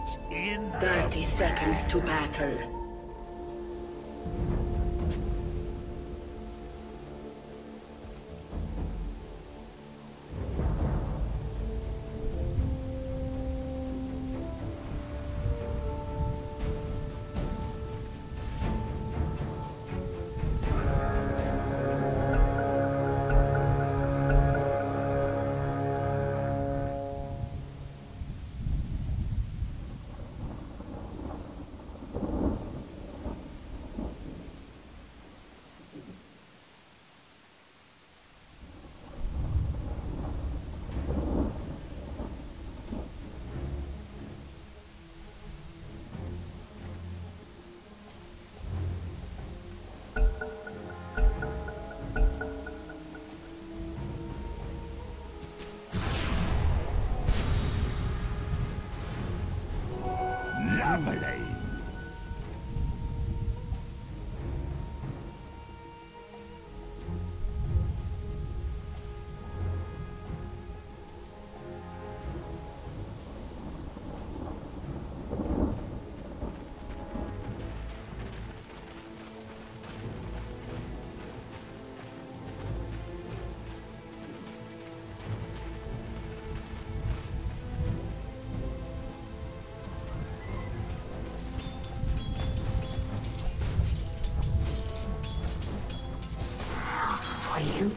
In 30 seconds to battle. Lovely. For you.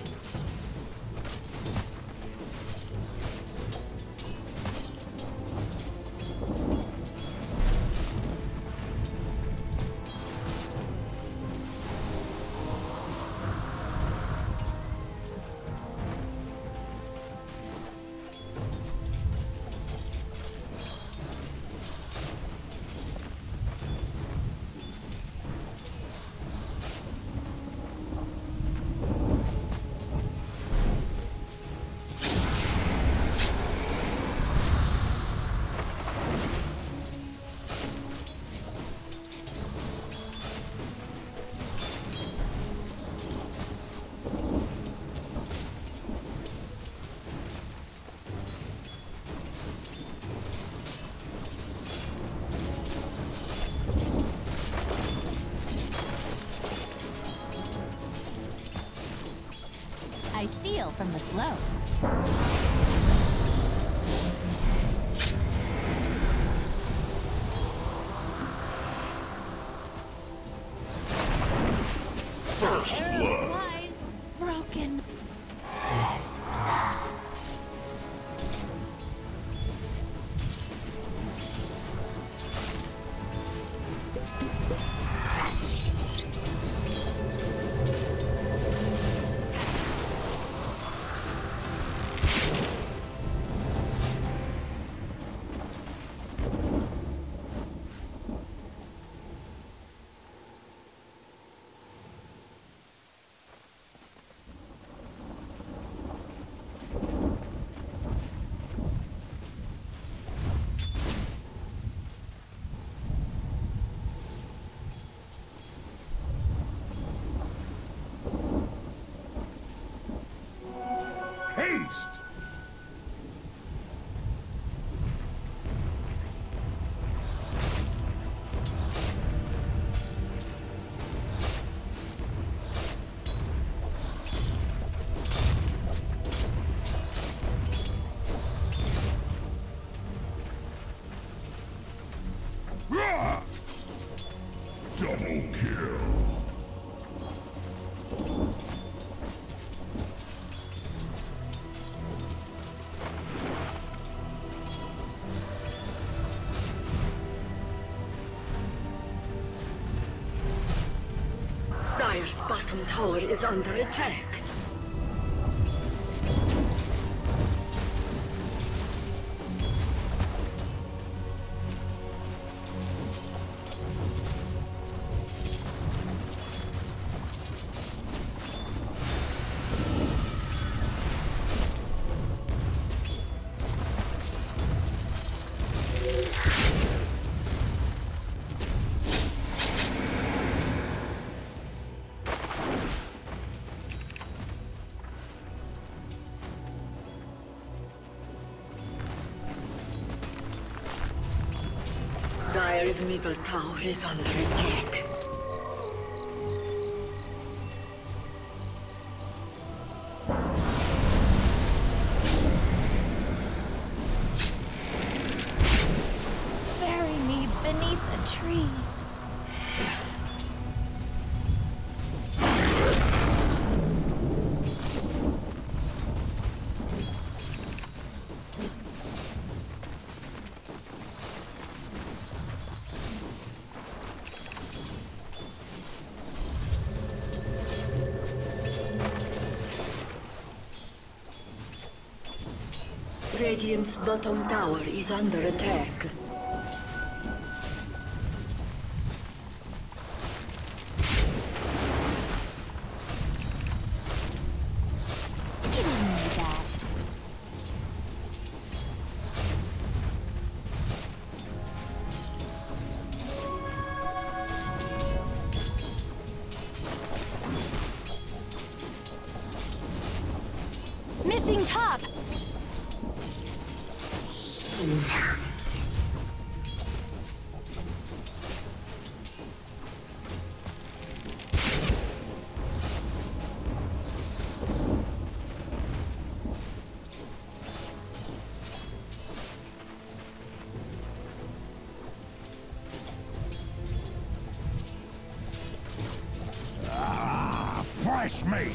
I steal from the slow. First blood. Lies broken. Haste. Rah! Double kill. Dire's bottom tower is under attack. Dire's middle tower is under attack. Bury me beneath a tree. Radiant's bottom tower is under attack. You didn't need that. Missing top! Fresh meat!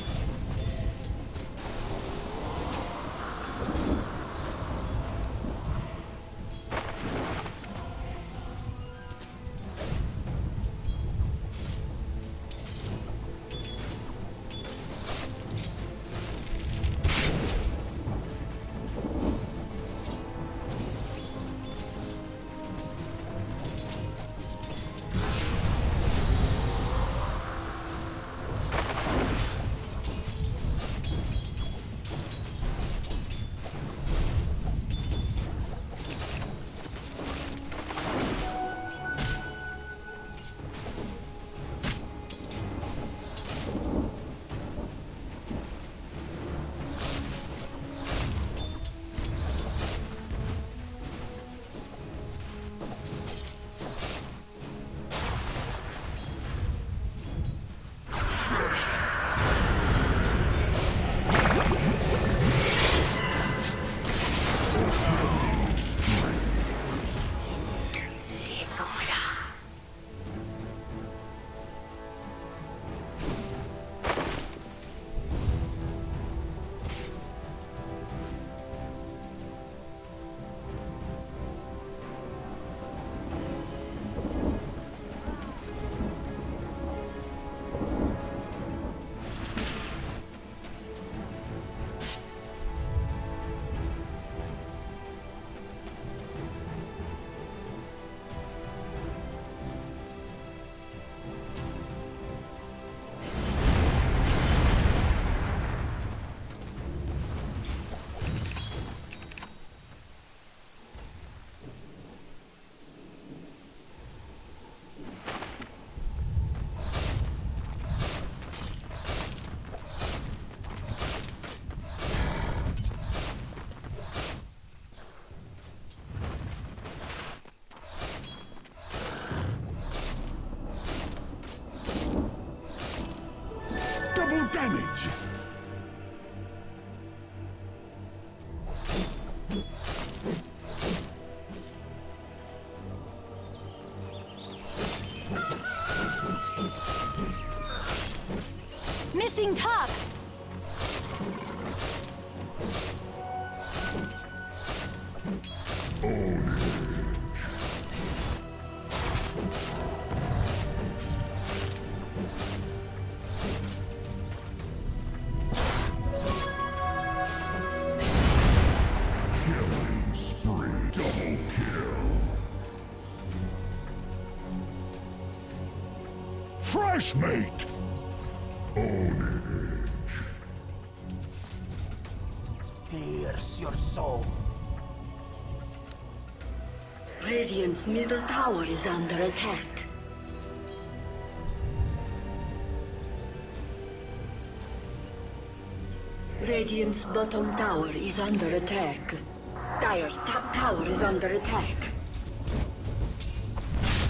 Damage! Missing top! Fresh meat! Ownage. Pierce your soul. Radiant's middle tower is under attack. Radiant's bottom tower is under attack. Dire's top tower is under attack.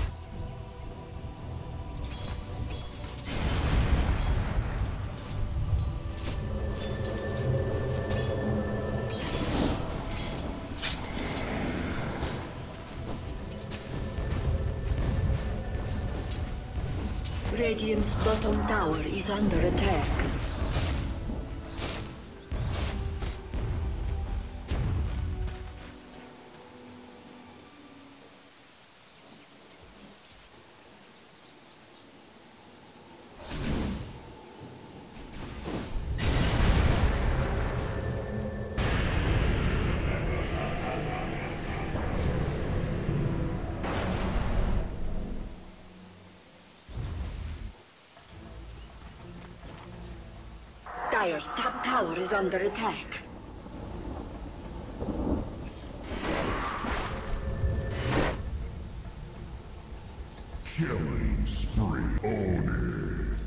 Radiant's bottom tower is under attack. Dire's top tower is under attack. Killing spree. Ownage.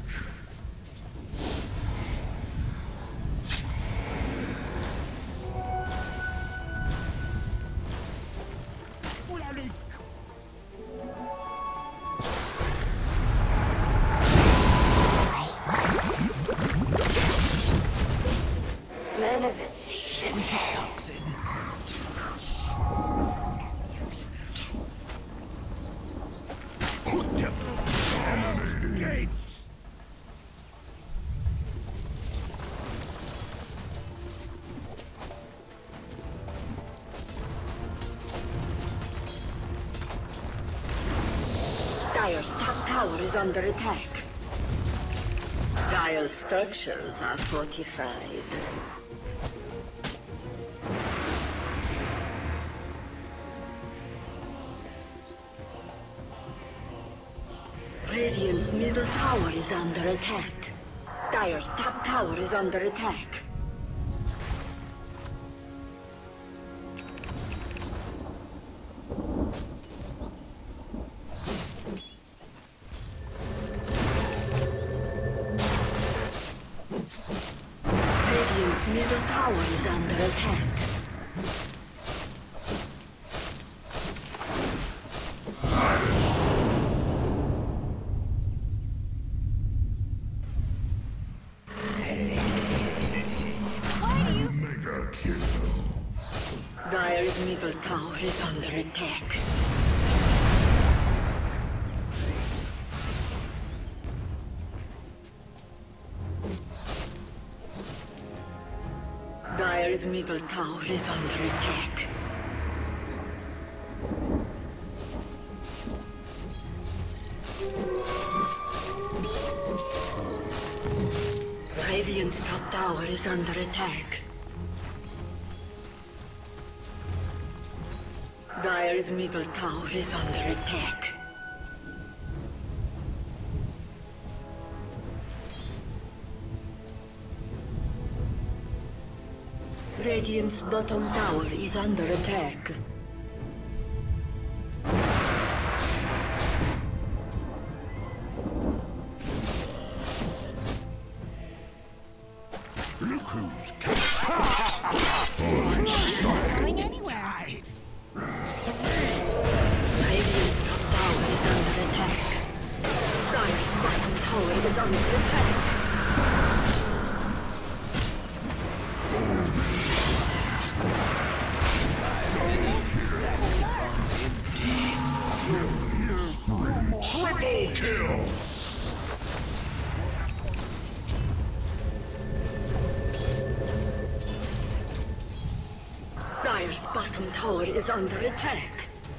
Manifestation. With a toxin. Gates. Dire's top tower is under attack. Dire's structures are fortified. Radiant's middle tower is under attack. Dire's top tower is under attack. Radiant's middle tower is under attack. Mega kill. Dire's middle tower is under attack. Dire's middle tower is under attack. Radiant's top tower is under attack. Dire's middle tower is under attack. Radiant's bottom tower is under attack. Look who's Going anywhere. Radiant's top tower is under attack. Dire's bottom tower is under attack. triple kill. Dire's bottom tower is under attack.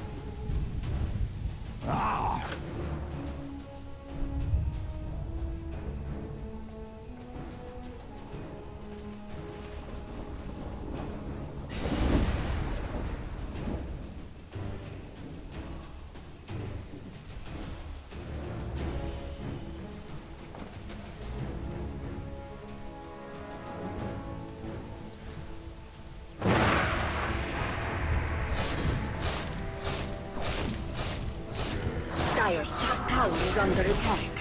Dire's top tower is under attack.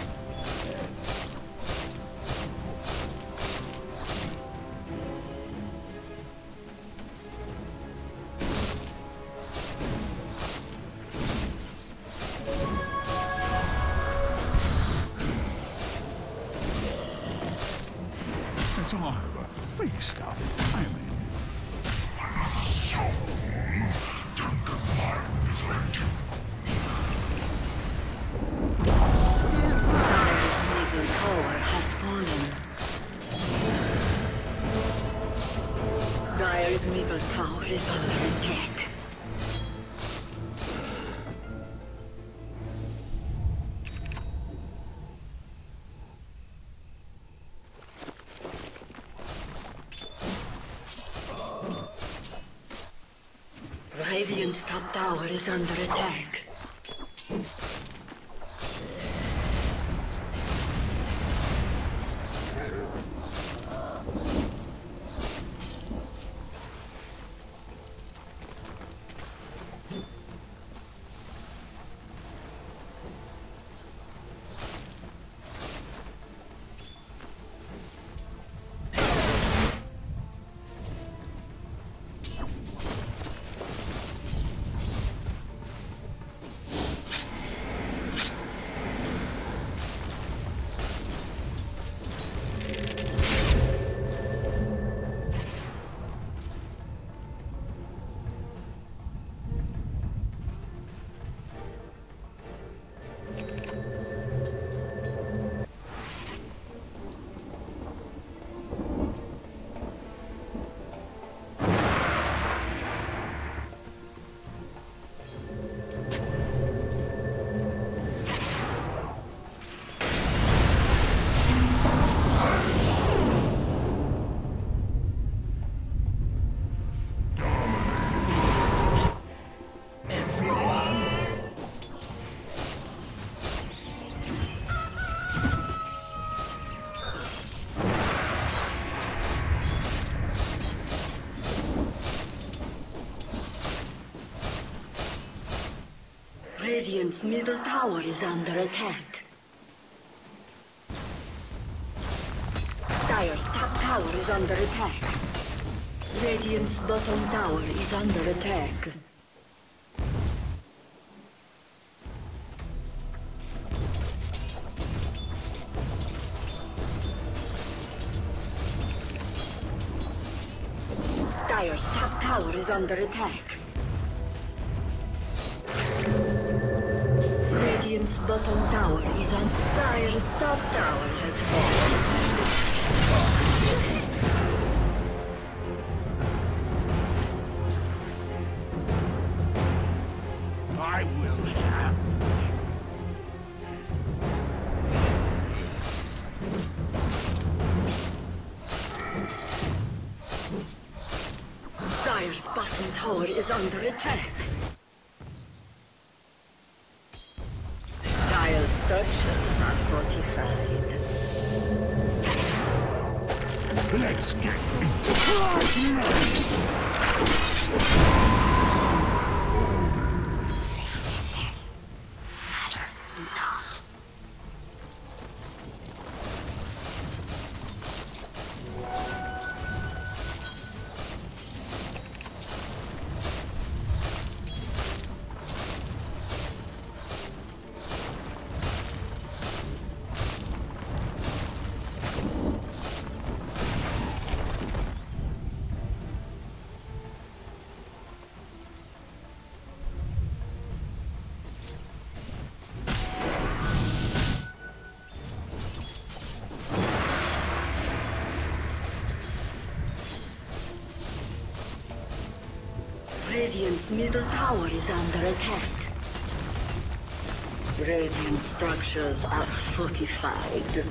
It's all a feast of famine. Another soul. Don't mind if I do. It is my is under attack. Radiant's top tower is under attack. Radiant's middle tower is under attack. Dire's top tower is under attack. Radiant's bottom tower is under attack. Dire's top tower is under attack. Radiant's bottom tower is on Dire's top tower has fallen. I will have Dire's bottom tower is under attack. Dire's structures are fortified. Let's get into Radiant's middle tower is under attack. Radiant structures are fortified.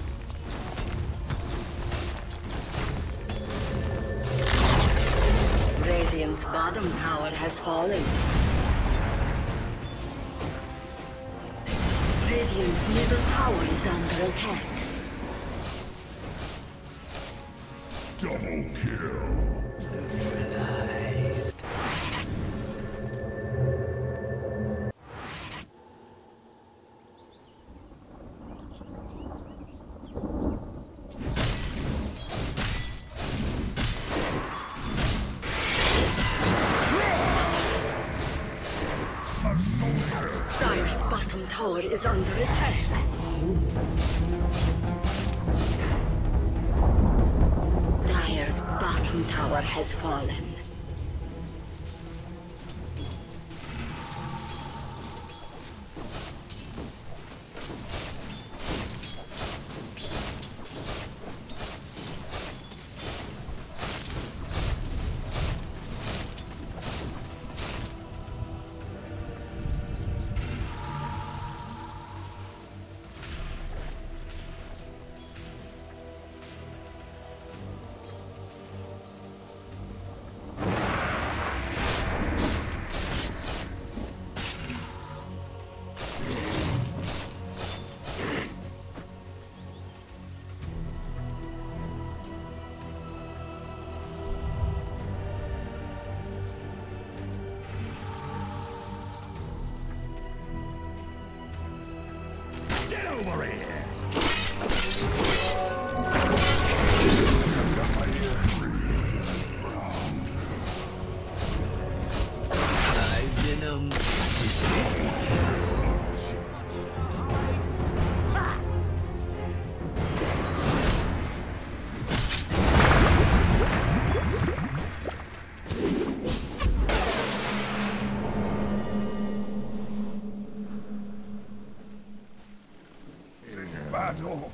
Radiant's bottom tower has fallen. Radiant's middle tower is under attack. double kill. Neutralized. Dire's bottom tower is under attack. Dire's bottom tower has fallen. battle.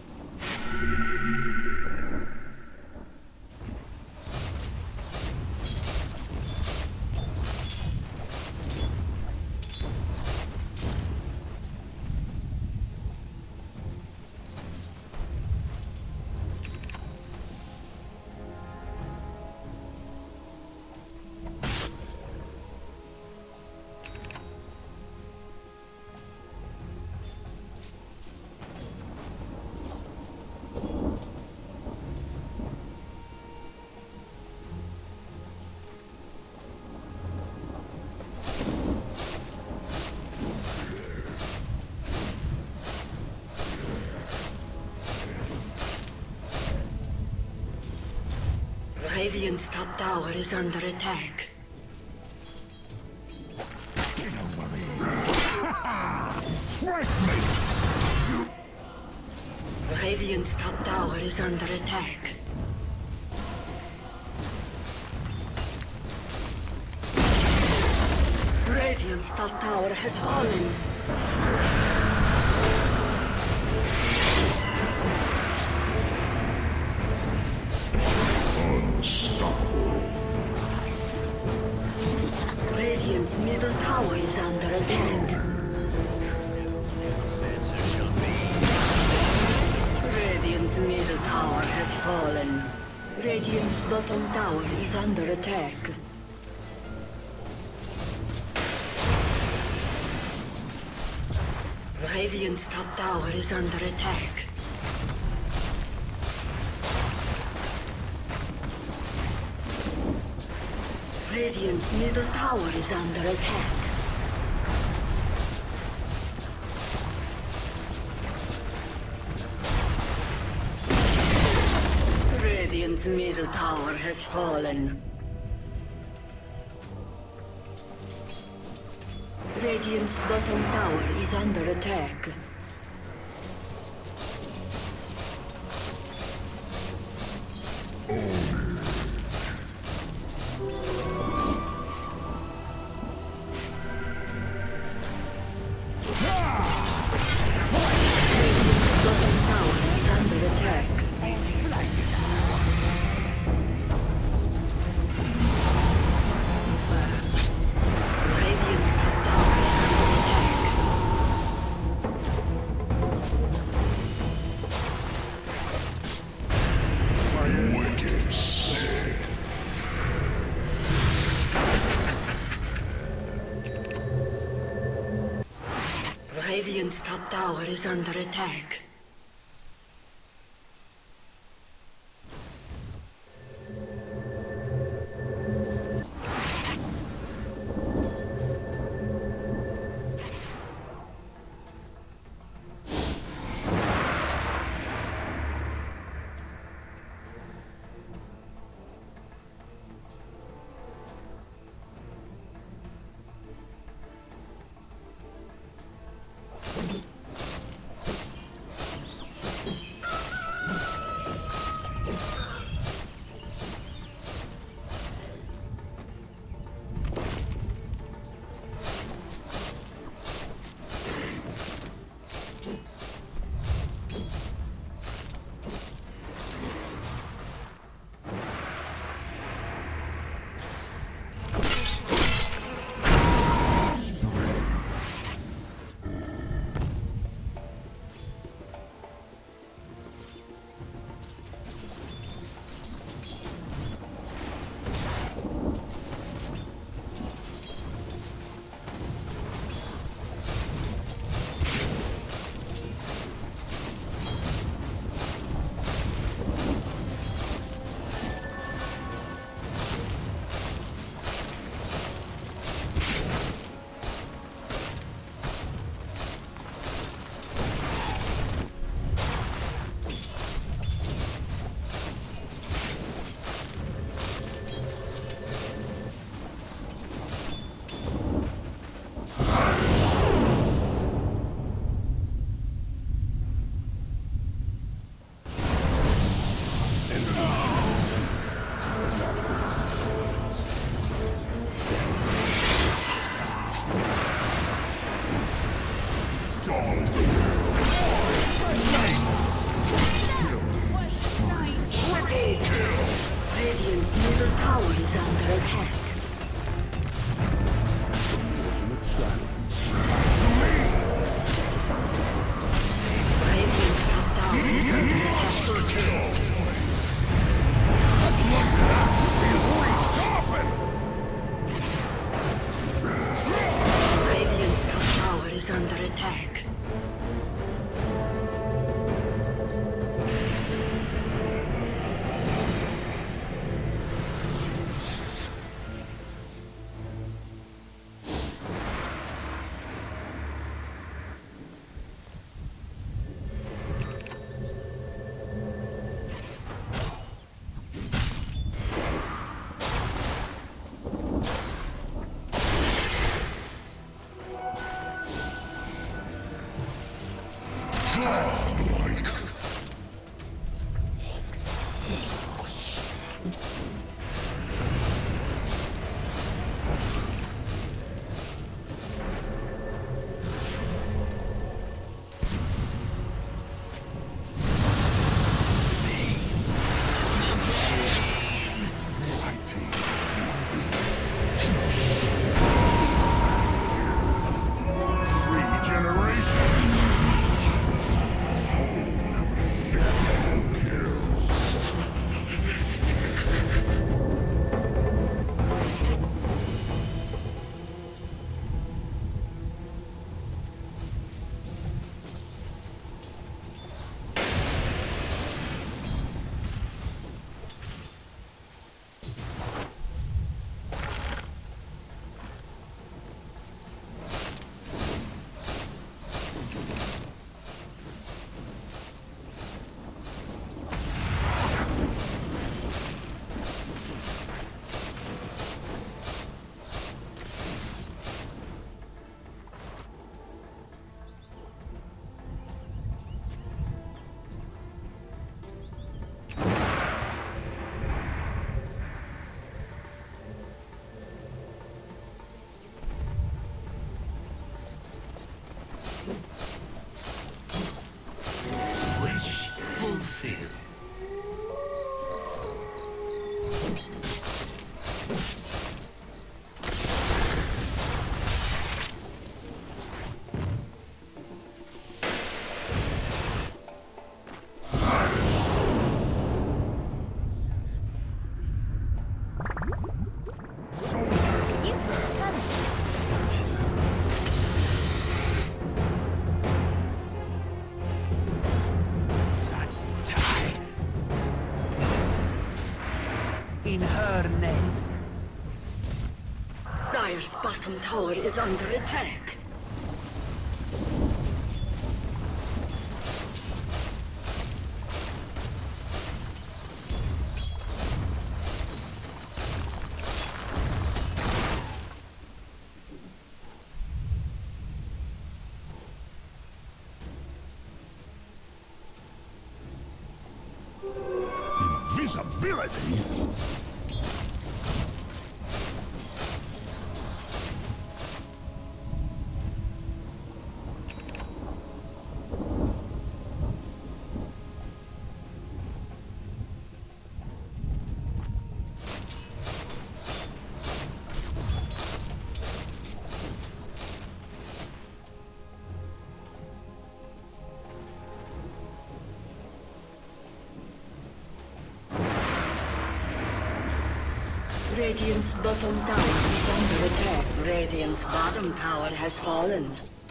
Radiant's top tower is under attack. Get over here. Fresh meat. Radiant's top tower is under attack. Radiant's top tower has fallen. Unstoppable. Radiant's middle tower is under attack. Radiant's middle tower has fallen. Radiant's bottom tower is under attack. Radiant's top tower is under attack. Radiant's middle tower is under attack. Radiant's middle tower has fallen. Radiant's bottom tower is under attack. Bottom tower is under attack. Radiant's top tower is under attack. Wicked sick. Radiant's top tower is under attack. the kill! A bloodbath is restarting! Radiant's top tower is under attack. In her name. Dire's bottom tower is under attack. Invisibility? Radiant's bottom tower is under attack. Radiant's bottom tower has fallen.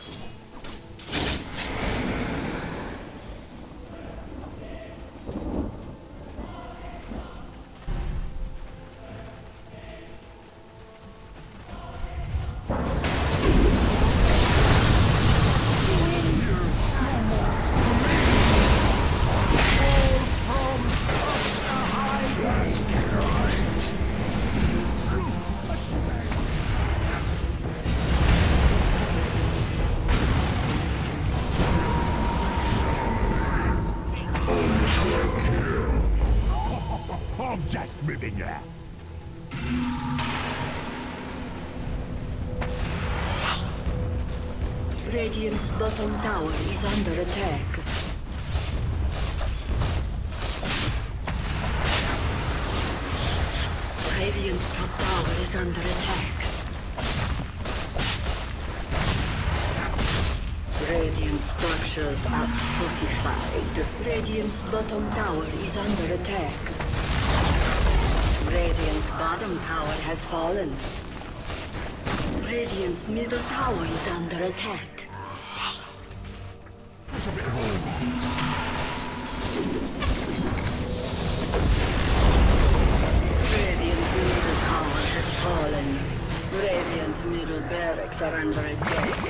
Object ribbing ya! Radiant's bottom tower is under attack. Radiant's top tower is under attack. Radiant structure structures are fortified. Radiant's bottom tower is under attack. Radiant's bottom tower has fallen. Radiant's middle tower is under attack. Radiant's middle tower has fallen. Radiant's middle barracks are under attack.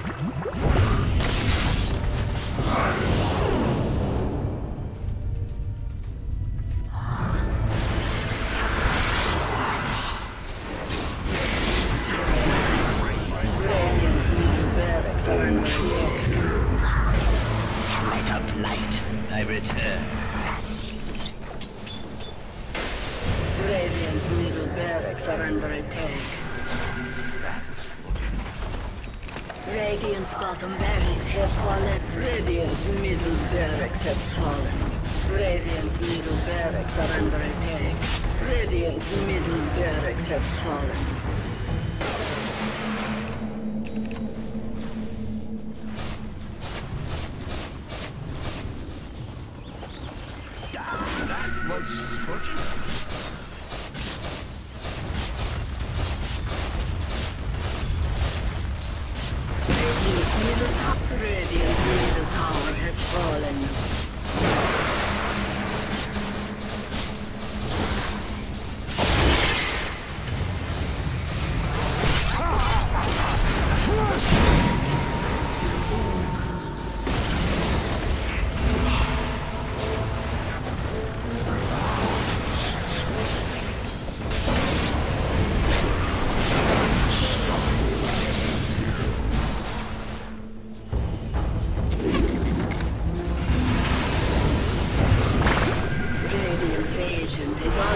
Radiant's middle barracks are under attack. Like a blight, I return. Radiant's middle barracks are under attack. Radiant's bottom barracks have fallen. Radiant's middle barracks have fallen. Radiant's middle barracks are under attack. Radiant's middle barracks have fallen. That was fortunate. Radiant's middle tower has fallen. Radiant's agent is